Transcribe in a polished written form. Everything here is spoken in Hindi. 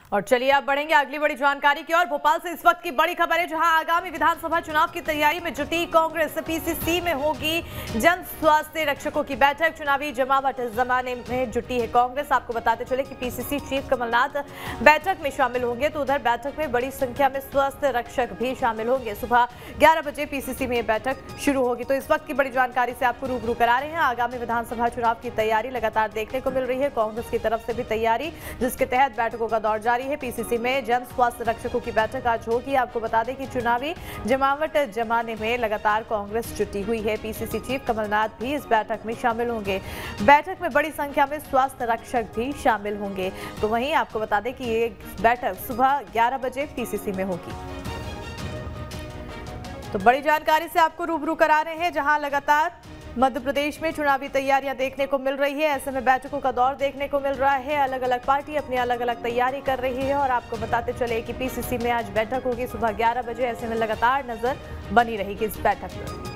और चलिए अब बढ़ेंगे अगली बड़ी जानकारी की ओर। भोपाल से इस वक्त की बड़ी खबर है, जहां आगामी विधानसभा चुनाव की तैयारी में जुटी कांग्रेस। पीसीसी में होगी जन स्वास्थ्य रक्षकों की बैठक। चुनावी जमावट जमाने में जुटी है कांग्रेस। आपको बताते चले कि पीसीसी चीफ कमलनाथ बैठक में शामिल होंगे, तो उधर बैठक में बड़ी संख्या में स्वास्थ्य रक्षक भी शामिल होंगे। सुबह 11 बजे पीसीसी में यह बैठक शुरू होगी। तो इस वक्त की बड़ी जानकारी से आपको रूबरू करा रहे हैं। आगामी विधानसभा चुनाव की तैयारी लगातार देखने को मिल रही है, कांग्रेस की तरफ से भी तैयारी, जिसके तहत बैठकों का दौर जारी है। पीसीसी में जन स्वास्थ्य रक्षकों की बैठक आज होगी। आपको बता दें कि चुनावी जमावट जमाने में लगातार कांग्रेस जुटी हुई है। पीसीसी चीफ कमलनाथ भी इस बैठक में शामिल होंगे। बैठक में बड़ी संख्या में स्वास्थ्य रक्षक भी शामिल होंगे। तो वहीं आपको बता दें कि ये बैठक सुबह 11 बजे पीसीसी में होगी। तो बड़ी जानकारी से आपको रूबरू करा रहे हैं, जहां लगातार मध्य प्रदेश में चुनावी तैयारियां देखने को मिल रही है। ऐसे में बैठकों का दौर देखने को मिल रहा है। अलग अलग पार्टी अपनी अलग अलग तैयारी कर रही है। और आपको बताते चले कि पीसीसी में आज बैठक होगी सुबह 11 बजे। ऐसे में लगातार नजर बनी रहेगी इस बैठक पर।